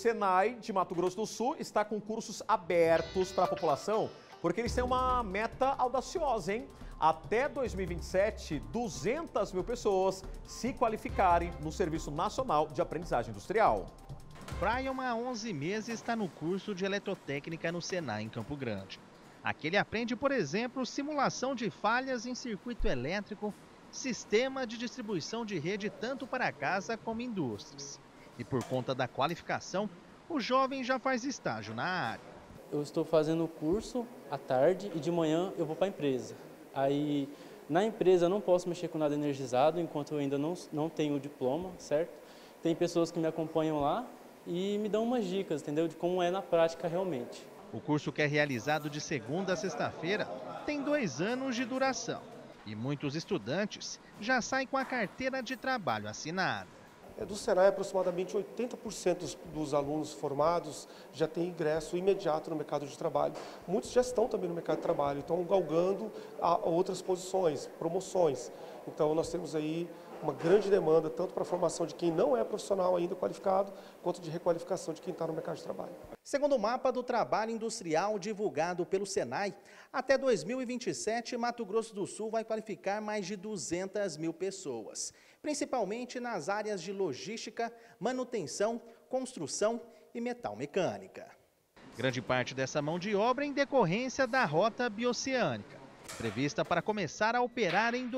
Senai de Mato Grosso do Sul está com cursos abertos para a população, porque eles têm uma meta audaciosa, hein? Até 2027, 200 mil pessoas se qualificarem no Serviço Nacional de Aprendizagem Industrial. Brian, há 11 meses, está no curso de eletrotécnica no Senai, em Campo Grande. Aqui ele aprende, por exemplo, simulação de falhas em circuito elétrico, sistema de distribuição de rede tanto para casa como indústrias. E por conta da qualificação, o jovem já faz estágio na área. Eu estou fazendo o curso à tarde e de manhã eu vou para a empresa. Aí, na empresa eu não posso mexer com nada energizado enquanto eu ainda não tenho o diploma, certo? Tem pessoas que me acompanham lá e me dão umas dicas, entendeu? De como é na prática realmente. O curso, que é realizado de segunda a sexta-feira, tem 2 anos de duração. E muitos estudantes já saem com a carteira de trabalho assinada. Do Senai, aproximadamente 80% dos alunos formados já têm ingresso imediato no mercado de trabalho. Muitos já estão também no mercado de trabalho, estão galgando a outras posições, promoções. Então nós temos aí uma grande demanda, tanto para a formação de quem não é profissional ainda qualificado, quanto de requalificação de quem está no mercado de trabalho. Segundo o mapa do trabalho industrial divulgado pelo Senai, até 2027, Mato Grosso do Sul vai qualificar mais de 200 mil pessoas, principalmente nas áreas de logística, manutenção, construção e metalmecânica. Grande parte dessa mão de obra em decorrência da Rota Bioceânica, prevista para começar a operar em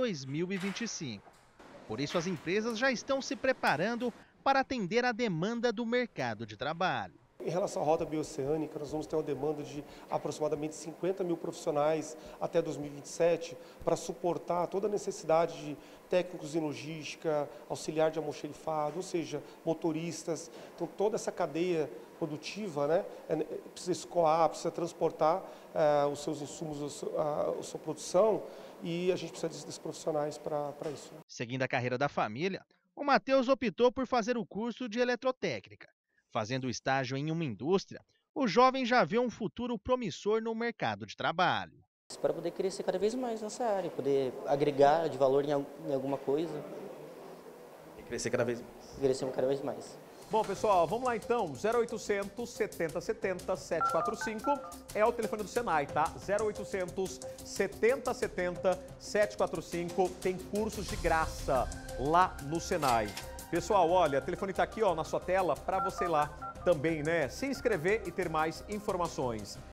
2025. Por isso, as empresas já estão se preparando para atender a demanda do mercado de trabalho. Em relação à Rota Bioceânica, nós vamos ter uma demanda de aproximadamente 50 mil profissionais até 2027 para suportar toda a necessidade de técnicos em logística, auxiliar de almoxerifado, ou seja, motoristas. Então, toda essa cadeia produtiva, né, precisa escoar, precisa transportar os seus insumos, a sua produção, e a gente precisa desses profissionais para isso. Seguindo a carreira da família, o Matheus optou por fazer o curso de eletrotécnica. Fazendo estágio em uma indústria, o jovem já vê um futuro promissor no mercado de trabalho. Para poder crescer cada vez mais nessa área, poder agregar de valor em alguma coisa. E crescer cada vez mais. Crescer cada vez mais. Bom, pessoal, vamos lá então. 0800 70 70 745 é o telefone do Senai, tá? 0800 70 70 745 tem cursos de graça lá no Senai. Pessoal, olha, o telefone tá aqui, ó, na sua tela para você lá também, né? Se inscrever e ter mais informações.